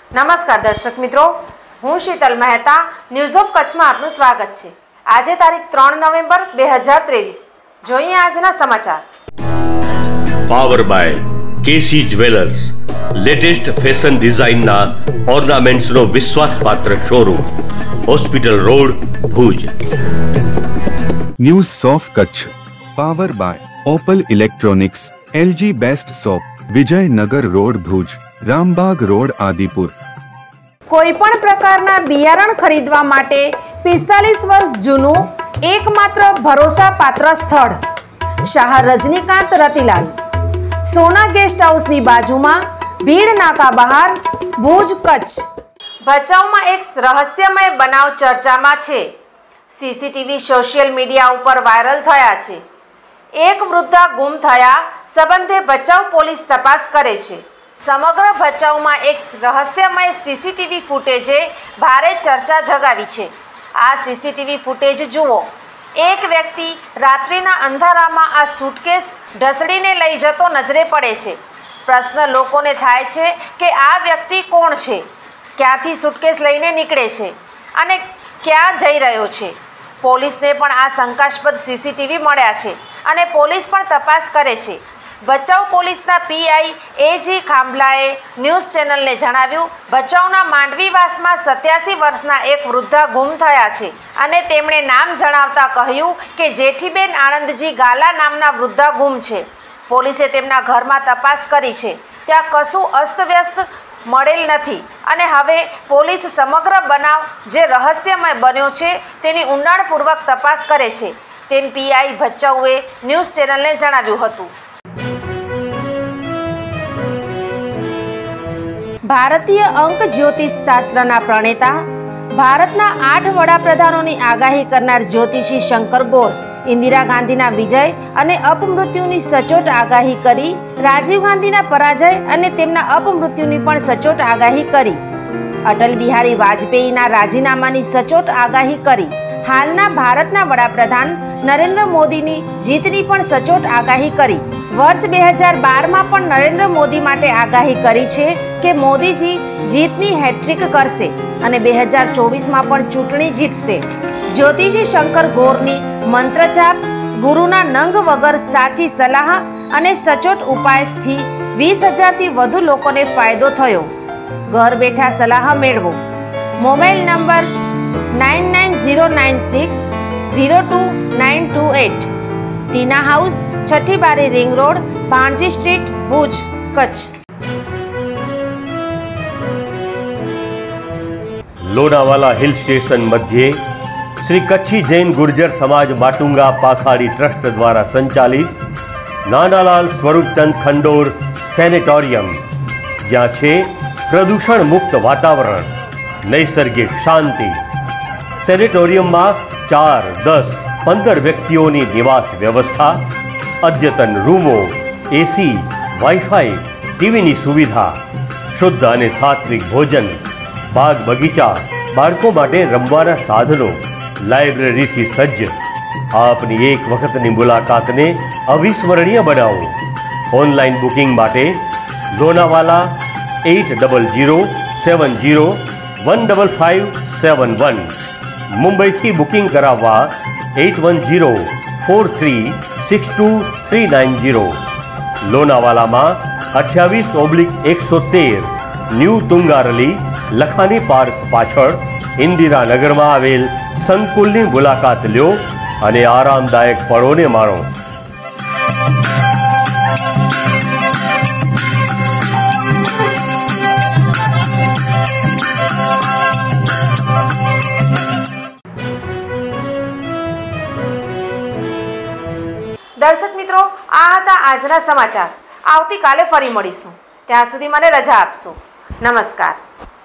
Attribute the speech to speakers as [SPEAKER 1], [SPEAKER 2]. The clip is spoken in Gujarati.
[SPEAKER 1] નમસ્કાર દર્શક મિત્રો, હું શીતલ મહેતા ન્યૂઝ ઓફ કચ્છમાં આપનું સ્વાગત છે। આજે તારીખ 3 નવેમ્બર 2023। જોઈએ આજના સમાચાર।
[SPEAKER 2] Power by KC jewellers, latest fashion ડિઝાઇનના ઓર્નામેન્ટ્સનો વિશ્વાસપાત્ર showroom, hospital road, Bhuj.
[SPEAKER 3] News of Kutch power by Opal electronics, LG best shop, Vijaynagar road, Bhuj, Rambagh road, Adipur.
[SPEAKER 1] કોઈપણ પ્રકારના બિયારણ ખરીદવા માટે 45 વર્ષ જૂનું એકમાત્ર ભરોસાપાત્ર સ્થળ શાહ રજનીકાંત રતિલાલ, સોના ગેસ્ટ હાઉસની બાજુમાં, ભીડ નાકા બહાર, ભુજ, કચ્છ। ભચાઉમાં એક રહસ્યમય બનાવ ચર્ચામાં છે। સીસીટીવી સોશિયલ મીડિયા ઉપર વાયરલ થયા છે। એક વૃદ્ધા ગુમ થયા સંબંધે ભચાઉ પોલીસ તપાસ કરે છે। સમગ્ર ભચાઉમાં એક રહસ્યમય સીસીટીવી ફૂટેજે ભારે ચર્ચા જગાવી છે। આ સીસીટીવી ફૂટેજ જુઓ। એક વ્યક્તિ રાત્રિના અંધારામાં આ સૂટકેસ ઢસડીને લઈ જતો નજરે પડે છે। પ્રશ્ન લોકોને થાય છે કે આ વ્યક્તિ કોણ છે, ક્યાંથી સૂટકેસ લઈને નીકળે છે અને ક્યાં જઈ રહ્યો છે। પોલીસને પણ આ શંકાસ્પદ સીસીટીવી મળ્યા છે અને પોલીસ પણ તપાસ કરે છે। ભચાઉ પોલીસના પીઆઈ એજી ખાંભલાએ ન્યૂઝ ચેનલને જણાવ્યું, ભચાઉના માંડવીવાસમાં 87 વર્ષના એક વૃદ્ધા ગુમ થયા છે અને તેમણે નામ જણાવતા કહ્યું કે જેઠીબેન આણંદજી ગાલા નામના વૃદ્ધા ગુમ છે। પોલીસે તેમના ઘરમાં તપાસ કરી છે, ત્યાં કશું અસ્તવ્યસ્ત મળેલ નથી અને હવે પોલીસ સમગ્ર બનાવ જે રહસ્યમય બન્યો છે તેની ઊંડાણપૂર્વક તપાસ કરે છે, તેમ પીઆઈ ભચાઉએ ન્યૂઝ ચેનલને જણાવ્યું હતું। ભારતીય અંક જ્યોતિષ શાસ્ત્રના પ્રણેતા, ભારતના 8 વડાપ્રધાનોની આગાહી કરનાર જ્યોતિષી શંકર ગોર ઇન્દિરા ગાંધીના વિજય અને અપમૃત્યુની સચોટ આગાહી કરી, રાજીવ ગાંધીના પરાજય અને તેમના અપમૃત્યુની પણ સચોટ આગાહી કરી, અટલ બિહારી વાજપેયીના રાજીનામાની સચોટ આગાહી કરી, હાલના ભારતના વડાપ્રધાન નરેન્દ્ર મોદીની જીતની પણ સચોટ આગાહી કરી, વર્ષ 2012માં પણ નરેન્દ્ર મોદી માટે આગાહી કરી છે કે મોદીજી જીતની હેટ્રિક કરશે અને 2024માં પણ ચૂંટણી જીતશે। જ્યોતિષી શંકર ગોરની મંત્રજાપ, ગુરુના નંગ વગર સાચી સલાહ અને સચોટ ઉપાયથી 20,000થી વધુ લોકોને ફાયદો થયો। ઘર બેઠા સલાહ મેળવો। મોબાઈલ નંબર 9909602928, ટીના હાઉસ, છઠ્ઠી બારી, ring road, Bhanji street, Bhuj, Kutch.
[SPEAKER 2] Lonavala hill station मध्य श्री कच्छी जैन गुर्जर समाज माटुंगा पाखाड़ी ट्रस्ट द्वारा संचालित नानालाल स्वरूपचंद खंडोर सेनेटोरियम, ज्यां छे प्रदूषण मुक्त वातावरण, नैसर्गिक शांति। सेनेटोरियम में 4, 10, 15 व्यक्तिओनी निवास व्यवस्था, अद्यतन रूमो, एसी, वाईफाई, टीवी सुविधा, शुद्ध और सात्विक भोजन, बाग बगीचा, बाळको माटे रमवाना साधनो, लाइब्रेरी थी सज्ज। आपनी एक वखतनी मुलाकात ने अविस्मरणीय बनावो। ऑनलाइन बुकिंग माटे लोनावाला 807070155571, मुंबई थी बुकिंग करावा 8104362390। लोनावाला में 28/113 न्यू तुंगारली लखानी पार्क पाछळ इंदिरानगर में आवेल संकुलनी मुलाकात ल्यो અને આરામદાયક પળોને માણો।
[SPEAKER 1] દર્શક મિત્રો, આ હતા આજના સમાચાર। આવતીકાલે ફરી મળીશું, ત્યાં સુધી મને રજા આપશો। નમસ્કાર।